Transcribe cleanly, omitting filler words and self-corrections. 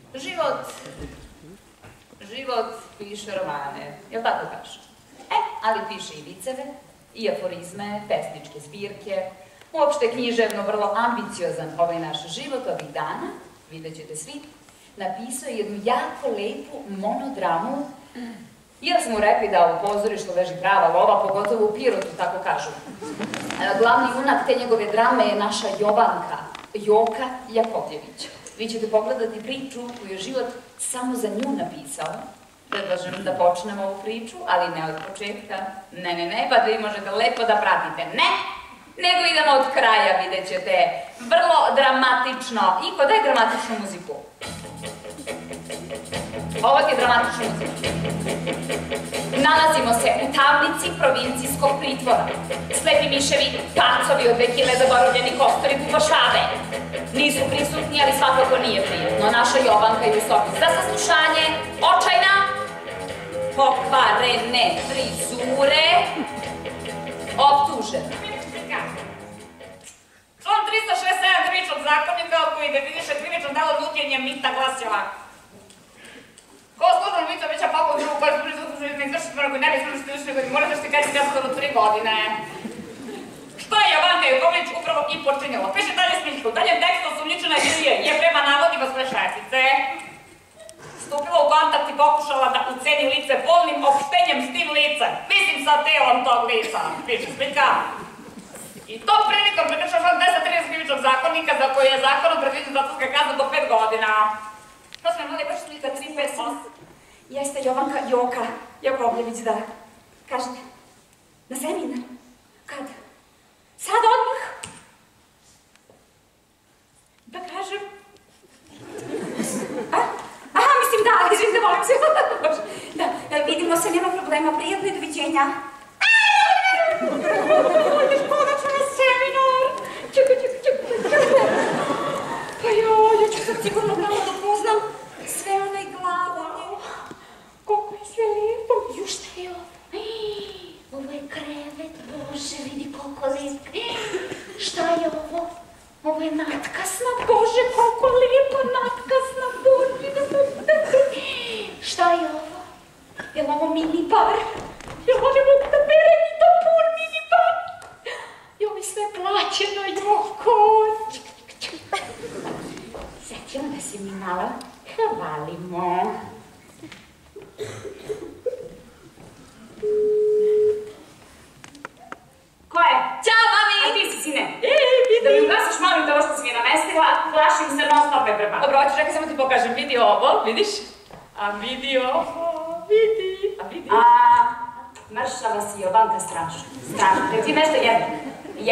Život piše romane, jel tako kaže? Ali piše i viceve, i aforizme, pesničke zbirke, uopšte književno, vrlo ambiciozan ovaj naš život ovih dana, vidjet ćete svi, napisao je jednu jako lepu monodramu, jer smo mu rekli da u pozorištu leži prava lova, pogotovo u Pirotu, tako kažu. Glavni junak te njegove drame je naša Jovanka, Joka Jakovljević. Vi ćete pogledati priču koju je život samo za nju napisao. Predlažem da počnemo ovu priču, ali ne od početka. Ne, pa da vi možete lepo da pratite. Ne, nego idemo od kraja, vidjet ćete. Vrlo dramatično. Iko, daj dramatičnu muziku. Ovo ti je dramatična muzika. Nalazimo se u tamnici provincijskog pritvora. Slepi miševi, pacovi od 2000 zaboravljeni kostori bubašave. Nisu prisutni, ali svakako nije prijetno. Naša Jovanka je u sobi za saslušanje, očajna, pokvarene frizure, optužena. Član 367 krivičnog zakonika koji definiše krivično delo nuđenja mita glasi ovako. Ko službeno lice veća pakao drugu koja su blizu službeno izvršiti mora koji ne bi služiti služiti koji mora zaštiti kaj se kada od 3 godine. Što je Jovanka Jakovljević upravo i počinjela? Piše dalje smišljku. Dalje tekst osumnjičena je prema navodima svoje šefice stupila u kontakt i pokušala da uceni lice polnim opštenjem s tim licem. Mislim sa telom tog lica. Piše slika. I tom prilikom prekršao član 230 krivičnog zakonika za koji je zakonom predviđena zatvorska kazna do 5 godina. To smo imali baš slika 358. Jeste Jovanka Joka Jakovljević, da. Kažete, na seminar? Kad? Sad odmah? Da kažem? Aha, mislim da, izvinite, volim se. Da, vidimo se, nema problema, prijatno i doviđenja. Ideš konačno na seminar. Čekaj. Pa ja ću sad sigurno pravo da poznam sve onaj glava. Koliko je sve lijepo. Ju, šta je ovo? Ovo je krevet, Bože, vidi koliko lijepo. Šta je ovo? Ovo je natkasna, Bože, koliko lijepo natkasna, Bože. Šta je ovo? Je li ovo mini bar? Ja ne mogu da berem i da pun mini bar. I ovo je sve plaćeno, Joko. Sad ćemo da se mi malo hvalimo. Ko je? Ćao, mami! A ti si, sine? Da mi ugasiš malo to što si mi namestila, plašim se non stop prema. Dobro, hoćeš, čekaj, samo ti pokažem. Vidi ovo, vidiš? A vidi ovo, vidi. Mršava si Jovanka strašno. Strašno. Reci nešto jedno.